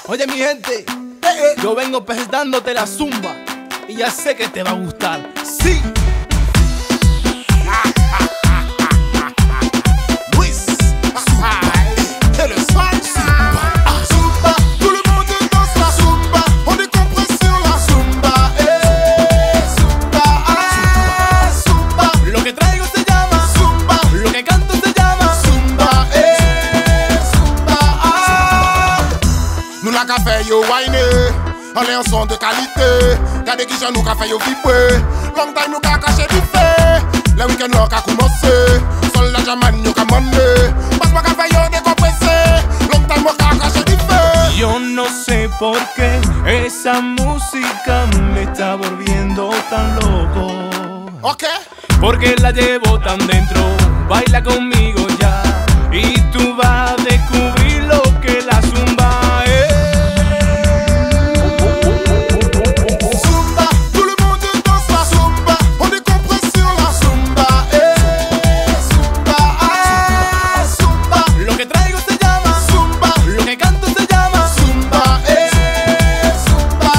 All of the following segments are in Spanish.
Oye mi gente, yo vengo presentándote la zumba y ya sé que te va a gustar. Sí. Luis, c'est le soir. Zumba, tout le monde danse la zumba. On est compris sur la zumba. Zumba, zumba. Lo que traigo se llama Zumba, lo que canto se llama zumba, zumba. Nous la café yo wine, on est en son de qualité. Gardez qui j'en nous café yo vibrer. Long time nous ka caché du fait. Le week-end là ka commencé. Sol la jaman yo ka money. Passe-moi café yo décompressé. Long time moi ka caché du fait. Yo no sé por qué esa música me está volviendo tan loco. Ok. Porque la llevo tan dentro, baila conmigo ya y tú vas a descubrir lo que la zumba es. Zumba, tout le monde danse la zumba. On est compris sur la zumba. Zumba, zumba. Lo que traigo se llama Zumba, lo que canto se llama zumba, zumba.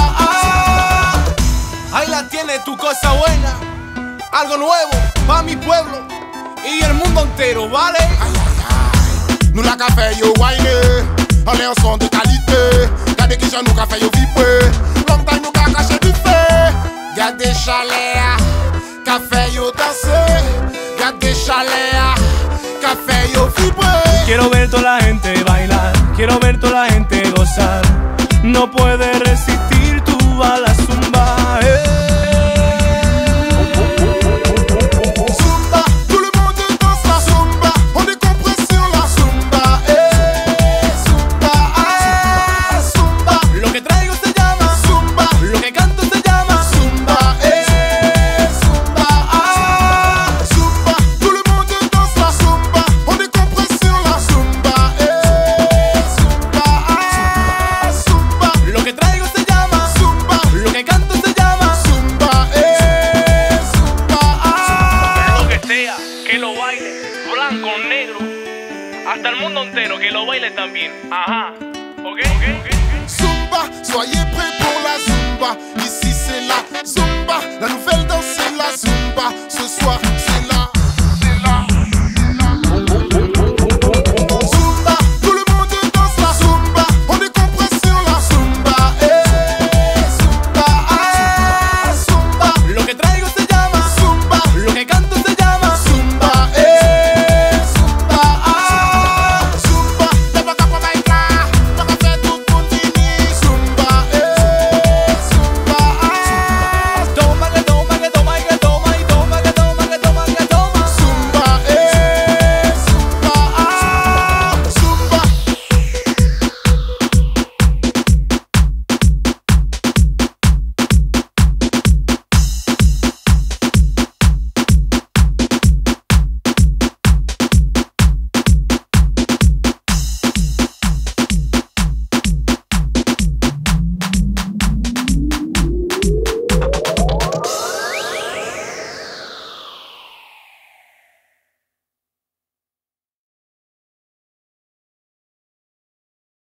Ahí la tienes, tu cosa buena, algo nuevo pa' mi pueblo y el mundo entero, ¿vale? Nous la café yo wine, on est en son de qualité. Gardez qui j'en nous café yo vibrer. Long time nous ka caché du fait. Gardez chaleur, café yo danser. Gardez chaleur, café yo vibrer. Quiero ver toda la gente bailar, quiero ver toda la gente gozar. No puedes resistir tú a la zumba. Zumba, tout le monde danse la zumba. On est compris sur la zumba. Zumba, zumba. Lo que traigo se llama Zumba, lo que canto se llama zumba, zumba, zumba. Tout le monde danse la zumba. On est compris sur la zumba. Zumba, zumba, Lo que traigo se llama zumba, lo que canto se llama zumba, zumba. lo que sea, que lo baile, blanco, negro, hasta el mundo entero que lo baile también. Ajá.